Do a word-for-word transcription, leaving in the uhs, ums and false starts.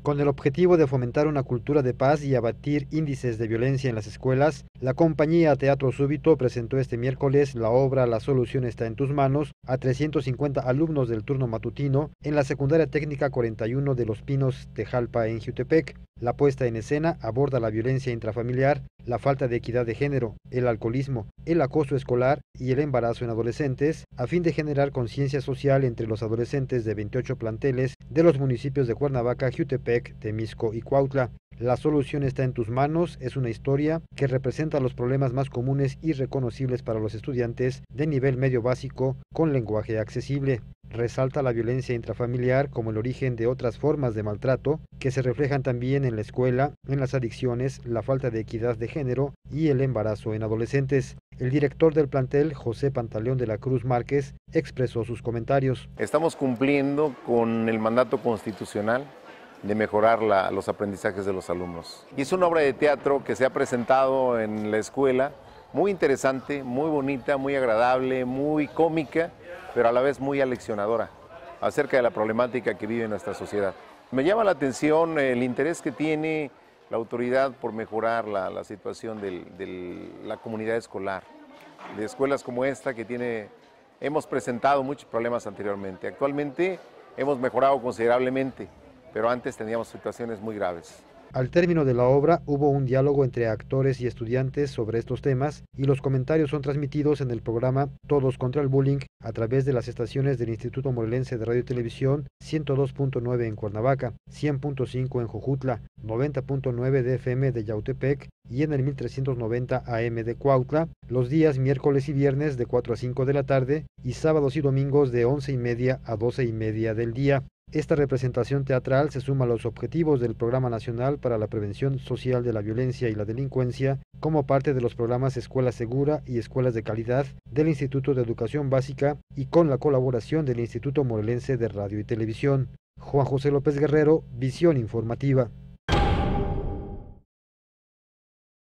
Con el objetivo de fomentar una cultura de paz y abatir índices de violencia en las escuelas, la compañía Teatro Súbito presentó este miércoles la obra La solución está en tus manos a trescientos cincuenta alumnos del turno matutino en la secundaria técnica cuarenta y uno de Los Pinos, Tejalpa, en Jiutepec. La puesta en escena aborda la violencia intrafamiliar, la falta de equidad de género, el alcoholismo, el acoso escolar y el embarazo en adolescentes, a fin de generar conciencia social entre los adolescentes de veintiocho planteles de los municipios de Cuernavaca, Jiutepec, Temisco y Cuautla. La solución está en tus manos es una historia que representa los problemas más comunes y reconocibles para los estudiantes de nivel medio básico con lenguaje accesible. Resalta la violencia intrafamiliar como el origen de otras formas de maltrato que se reflejan también en la escuela, en las adicciones, la falta de equidad de género y el embarazo en adolescentes. El director del plantel, José Pantaleón de la Cruz Márquez, expresó sus comentarios. Estamos cumpliendo con el mandato constitucional de mejorar la, los aprendizajes de los alumnos. Y es una obra de teatro que se ha presentado en la escuela, muy interesante, muy bonita, muy agradable, muy cómica, pero a la vez muy aleccionadora acerca de la problemática que vive nuestra sociedad. Me llama la atención el interés que tiene la autoridad por mejorar la, la situación de la comunidad escolar, de escuelas como esta que tiene, hemos presentado muchos problemas anteriormente. Actualmente hemos mejorado considerablemente, pero antes teníamos situaciones muy graves. Al término de la obra hubo un diálogo entre actores y estudiantes sobre estos temas y los comentarios son transmitidos en el programa Todos contra el Bullying a través de las estaciones del Instituto Morelense de Radio y Televisión ciento dos punto nueve en Cuernavaca, cien punto cinco en Jojutla, noventa punto nueve de F M de Yautepec y en el mil trescientos noventa A M de Cuautla, los días miércoles y viernes de cuatro a cinco de la tarde y sábados y domingos de once y media a doce y media del día. Esta representación teatral se suma a los objetivos del Programa Nacional para la Prevención Social de la Violencia y la Delincuencia como parte de los programas Escuela Segura y Escuelas de Calidad del Instituto de Educación Básica y con la colaboración del Instituto Morelense de Radio y Televisión. Juan José López Guerrero, Visión Informativa.